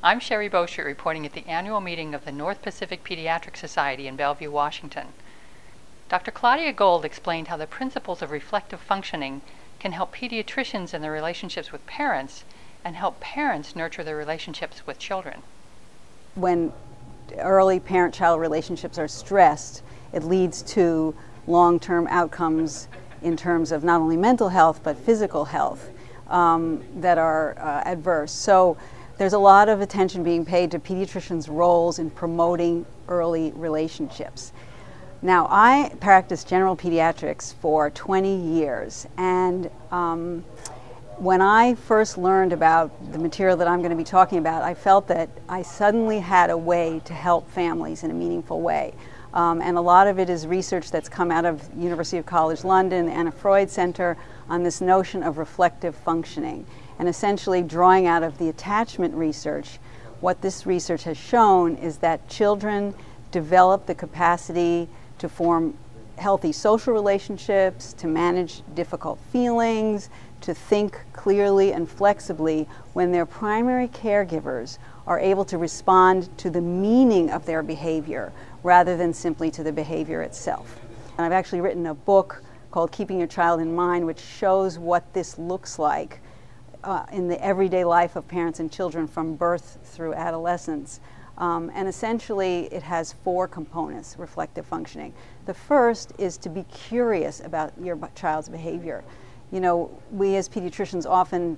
I'm Sherry Boschert reporting at the annual meeting of the North Pacific Pediatric Society in Bellevue, Washington. Dr. Claudia Gold explained how the principles of reflective functioning can help pediatricians in their relationships with parents and help parents nurture their relationships with children. When early parent-child relationships are stressed, it leads to long-term outcomes in terms of not only mental health but physical health that are adverse. So there's a lot of attention being paid to pediatricians' roles in promoting early relationships. Now, I practiced general pediatrics for 20 years, and when I first learned about the material that I'm going to be talking about, I felt that I suddenly had a way to help families in a meaningful way. And a lot of it is research that's come out of University College London, the Anna Freud Center, on this notion of reflective functioning. And essentially drawing out of the attachment research, what this research has shown is that children develop the capacity to form healthy social relationships, to manage difficult feelings, to think clearly and flexibly when their primary caregivers are able to respond to the meaning of their behavior rather than simply to the behavior itself. And I've actually written a book called Keeping Your Child in Mind, which shows what this looks like in the everyday life of parents and children from birth through adolescence. And essentially it has 4 components, reflective functioning. The first is to be curious about your child's behavior. You know, we as pediatricians often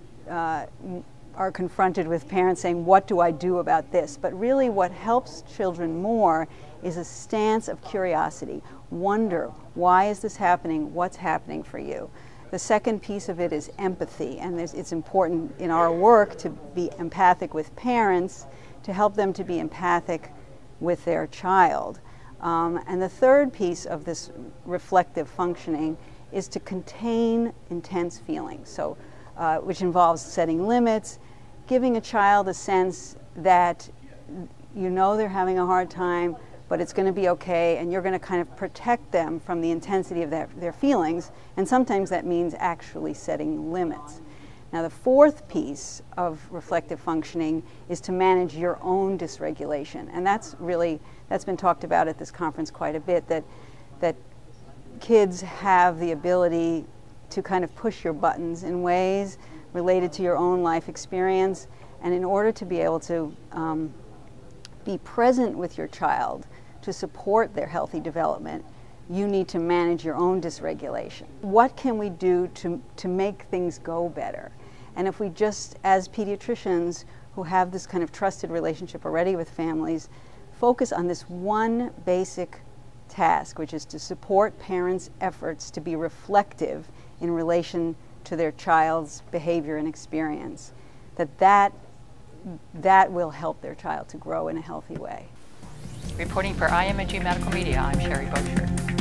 are confronted with parents saying, what do I do about this? But really what helps children more is a stance of curiosity. Wonder, why is this happening? What's happening for you? The second piece of it is empathy, and it's important in our work to be empathic with parents, to help them to be empathic with their child. And the third piece of this reflective functioning is to contain intense feelings, so, which involves setting limits, giving a child a sense that you know they're having a hard time, but it's going to be okay, and you're going to kind of protect them from the intensity of their feelings, and sometimes that means actually setting limits. Now, the fourth piece of reflective functioning is to manage your own dysregulation, and that's been talked about at this conference quite a bit, that kids have the ability to kind of push your buttons in ways related to your own life experience, and in order to be able to be present with your child to support their healthy development, you need to manage your own dysregulation. What can we do to make things go better? And if we just, as pediatricians who have this kind of trusted relationship already with families, focus on this one basic task, which is to support parents' efforts to be reflective in relation to their child's behavior and experience, that will help their child to grow in a healthy way. Reporting for IMG Medical Media, I'm Sherry Boschert.